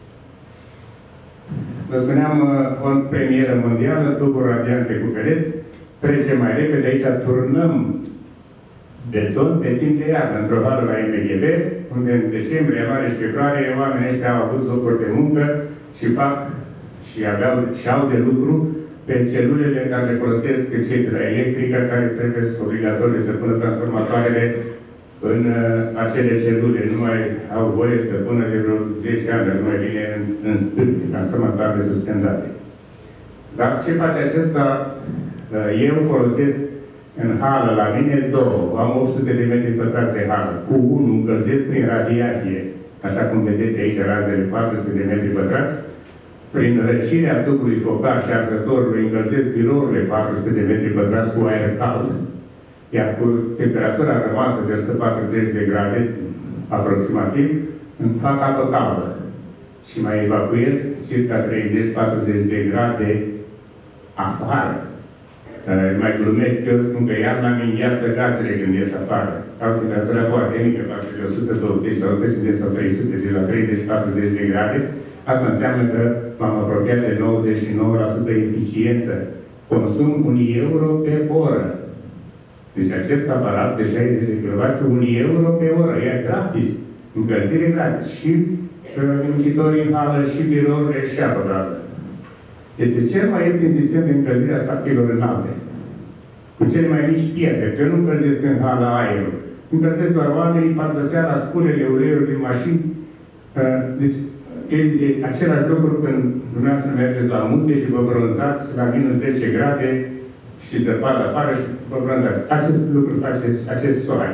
Vă spuneam, o premieră mondială, tuburi radiante cu pereți, trece mai repede, aici turnăm beton pe timp de iarnă, într-o hală la MGB, unde în decembrie, ianuarie și februarie, oamenii ăștia au avut locuri de muncă și fac și au de lucru pe celulele care le folosesc cei de la electrică, care trebuie obligatoriu să pună transformatoarele în acele celule. Nu mai au voie să pună de vreo 10 ani, nu mai bine în stâlpi, transformatoarele suspendate. Dar ce face acesta? Eu folosesc în hală la mine 2. Am 800 de metri pătrați de hală. Cu 1 încălzesc prin radiație, așa cum vedeți aici razele 400 de metri pătrați. Prin răcirea tubului focar și arzătorului încălzesc birourile 400 de metri pătrați cu aer cald, iar cu temperatura rămasă de 140 de grade, aproximativ, îmi fac apă caldă și mai evacuez circa 30-40 de grade afară. Mai glumesc, eu spun că iarna mi îngheață gazele când ies afară. Au temperatura foarte mică, față de 120 sau 150 sau 300, de la 30-40 de grade. Asta înseamnă că m-am apropiat de 99% eficiență. Consum 1 euro pe oră. Deci acest aparat de 60 de kW, 1 euro pe oră, e gratis. Încălzire gratis. Și muncitorii în hală, și birourile, și apă caldă. Este cel mai ieftin sistem de încălzire a spațiilor înalte. Cu cele mai mici pierderi. Eu nu încălzesc în hală aerul. Încălzesc doar oamenii, parcă seara, sculele, uleiuri din mașini. Deci, e același lucru când dumneavoastră mergeți la munte și vă bronzați la minus 10 grade și zăpadă afară și vă bronzați. Acest lucru face acest soare.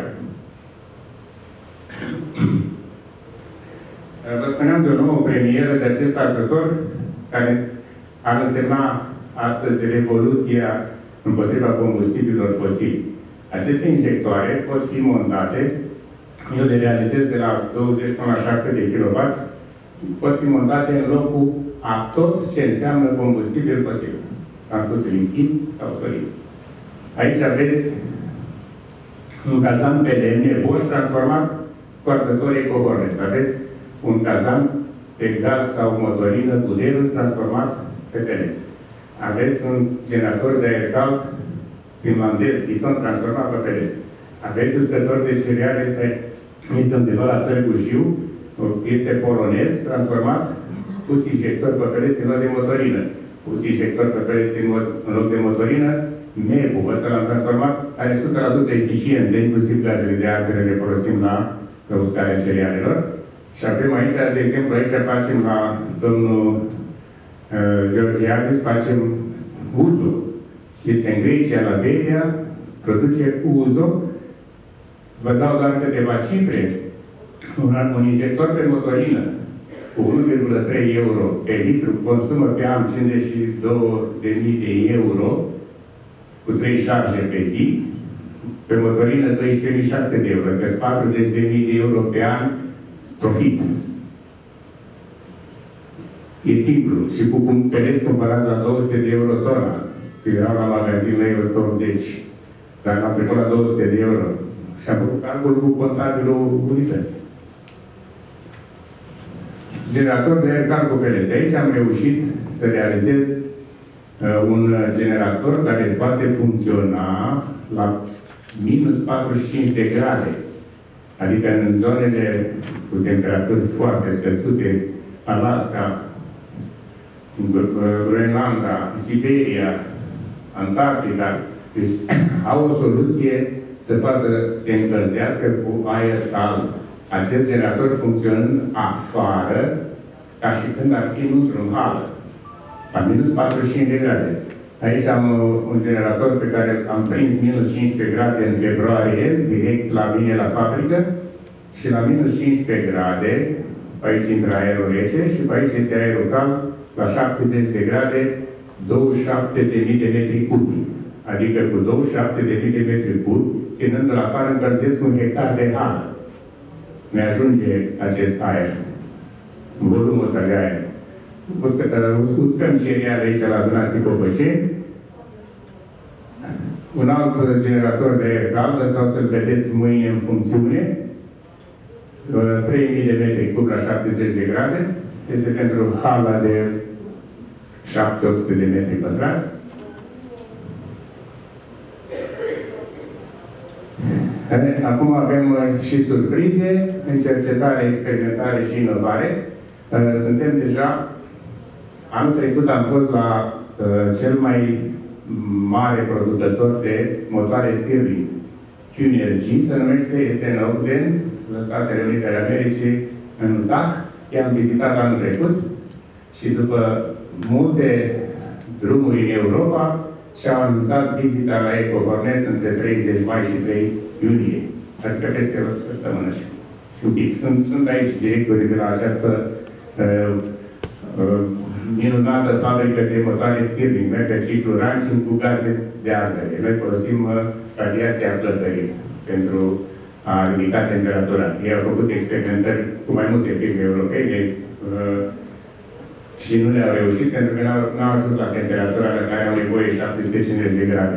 Vă spuneam de o nouă premieră de acest arsător care ar însemna astăzi revoluția împotriva combustibililor fosili. Aceste injectoare pot fi montate, eu le realizez de la 20 până la 600 de kW, pot fi montate în locul a tot ce înseamnă combustibil fosil. Am spus lichid sau solid. Aici aveți un cazan pe lemne Bosch transformat cu arzători ecohorneți. Aveți un cazan pe gaz sau motorină cu Derus transformat pe peleți. Aveți un generator de aer cald finlandez, Chiton, transformat pe peleți. Aveți uscător de cereale, este undeva la Târgu Jiu, este polonez, transformat, pus injector pe peleți în loc de motorină. Pus injector pe peleți în loc de motorină, MEBU, ăsta l-am transformat, are 100% eficiență, inclusiv gazele de ardere le folosim la uscarea cerealelor. Și avem aici, de exemplu, aici facem la domnul Georgiadis, facem Uzo. Este în Grecia, la Belia, produce Uzo. Vă dau doar câteva cifre. Un injector pe motorină cu 1,3 euro pe litru consumă pe an 52.000 de euro cu 3 șarje pe zi. Pe motorină 12.600 de euro, că 40.000 de euro pe an profit. E simplu. Și cu pereți cumpărați la 200 de euro tona. Că erau la magazin la 180. Dar am trecut la 200 de euro. Și am făcut calculul cu contabilul unității. Generator de aer cald cu peleți. Aici am reușit să realizez un generator care poate funcționa la minus 45 de grade. Adică în zonele cu temperaturi foarte scăzute, Alaska, Groenlanda, Siberia, Antarctica, deci au o soluție să poată să se încălzească cu aer cald. Acest generator funcționând afară, ca și când ar fi într-un hală, la minus 45 de grade. Aici am un generator pe care am prins minus 15 grade în februarie, direct la mine la fabrică, și la minus 15 grade, aici intră aerul rece și pe aici este aerul cald, la 70 de grade, 27.000 de metri cubi. adică cu 27.000 de metri cub, ținând la afară încălzesc 1 hectar de hală. Ne ajunge acest aer, volumul ăsta de aer. Uscăm cereale aici la Donații Copăceni. Un alt generator de aer cald, ăsta o să-l vedeți mâine în funcțiune. 3000 de metri cub la 70 de grade. Este pentru hala de 700-800 de metri pătrați. Acum avem și surprize în cercetare, experimentare și inovare. Suntem deja, anul trecut am fost la cel mai mare producător de motoare Stirling, Q-Energy, se numește, este în Ogden, în Statele Unite ale Americii, în Utah. I-am vizitat anul trecut și după multe drumuri în Europa și-au anunțat vizita la Eco-Hornets între 30 mai și 3 iulie. Adică peste o săptămână și un pic. Sunt aici directorii de la această minunată fabrică de motoare Stirling, merg pe ciclu Ranchin cu gaze de ardere. Noi folosim radiația flăcării pentru a ridica temperatura. Ei au făcut experimentări cu mai multe firme europene și nu le-au reușit pentru că n-au ajuns la temperatura la care au nevoie 750 de grade.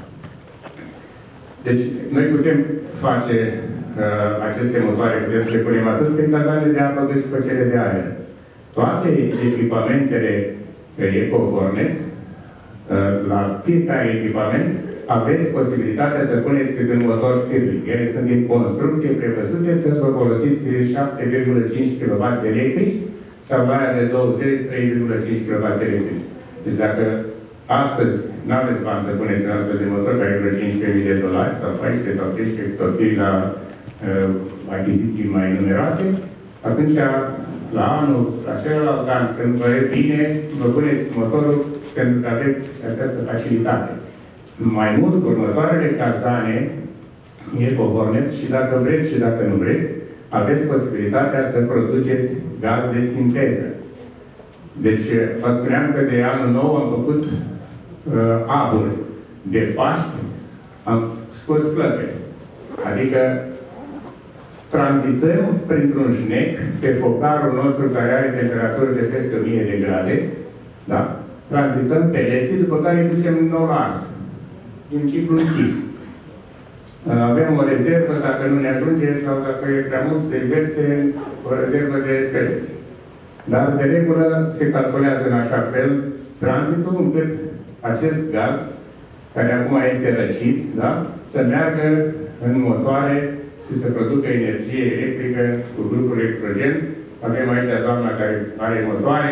Deci, noi putem face aceste motoare, putem să le punem atât pe cazane de apă, cât și pe cele de aer. Toate echipamentele Eco-Hornets, la fiecare echipament, aveți posibilitatea să puneți câte un motor Stirling. Ele sunt din construcție prevăzute să vă folosiți 7,5 kW electrici sau aia de 20-3,5 kW electrici. Deci dacă astăzi nu aveți bani să puneți un astfel de motor care vreo $15.000 sau 14 sau 15 tot la achiziții mai numeroase, atunci la anul, la celălalt an, când vă e bine, vă puneți motorul pentru că aveți această facilitate. Mai mult, următoarele cazane Eco-Hornet și dacă vreți și dacă nu vreți, aveți posibilitatea să produceți gaz de sinteză. Deci, vă spuneam că de anul nou am făcut aburi de Paști, am scos flăcări. Adică tranzităm printr-un șnec pe focarul nostru care are temperatură de peste 1000 de grade, da? Tranzităm peleții, după care îi ducem în nou la ars. Din ciclu închis. Avem o rezervă, dacă nu ne ajunge, sau dacă e prea mult, se verse o rezervă de peleți. Dar, de regulă, se calculează în așa fel tranzitul, încât acest gaz, care acum este răcit, da? Să meargă în motoare și să producă energie electrică cu grupul electrogen. Avem aici doamna care are motoare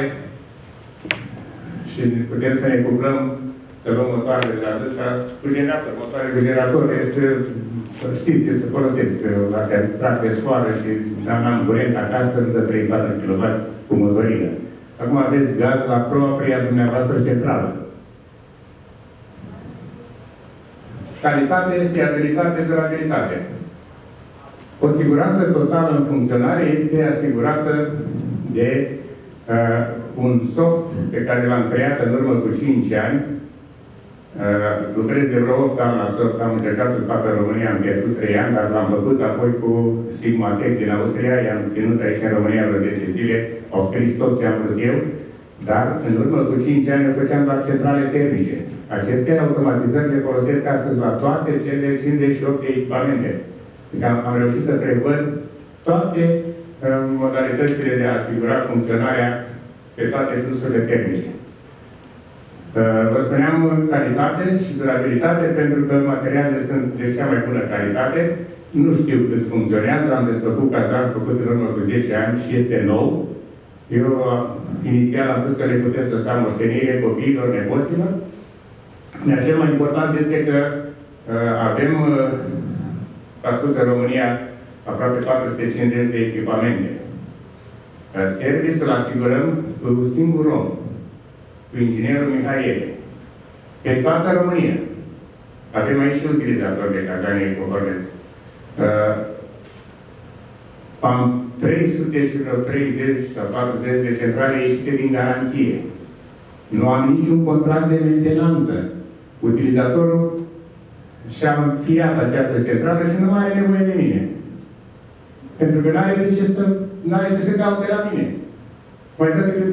și putem să ne cuplăm, să luăm motoarele de la dânsa cu generator. Motoare cu generator este, știți, se folosesc astea, trag de sfoară și n-am curent acasă, dă 3-4 kW cu motorină. Acum aveți gaz la propria dumneavoastră centrală. Calitate, fiabilitate, durabilitate. O siguranță totală în funcționare este asigurată de un soft pe care l-am creat în urmă cu 5 ani. Lucrez de vreo 8 ani la soft, am încercat să-l fac în România, am pierdut 3 ani, dar l-am făcut apoi cu Sigmatech din Austria, i-am ținut aici în România vreo 10 zile, au scris tot ce am vrut eu, dar în urmă cu 5 ani eu făceam doar centrale termice. Aceste automatizări le folosesc astăzi la toate cele 58 de echipamente. Deci am reușit să prevăd toate modalitățile de a asigura funcționarea pe toate fluxurile termice. Vă spuneam calitate și durabilitate pentru că materialele sunt de cea mai bună calitate. Nu știu cât funcționează, am desfăcut cazan făcut în urmă cu 10 ani și este nou. Eu inițial am spus că le puteți lăsa moștenire copiilor, nepoților. Dar cel mai important este că avem, a spus în România, aproape 450 de echipamente. Serviciul asigurăm cu un singur om, cu inginerul Mihaiele. Pe toată România. Avem aici și utilizatori de cazane Eco-Hornets. Am 330 sau 40 de centrale ieșite din garanție. Nu am niciun contract de mentenanță. utilizatorul și-a înfiat această centrală și nu mai are nevoie de mine. Pentru că n-are ce să caute la mine. Mai dă decât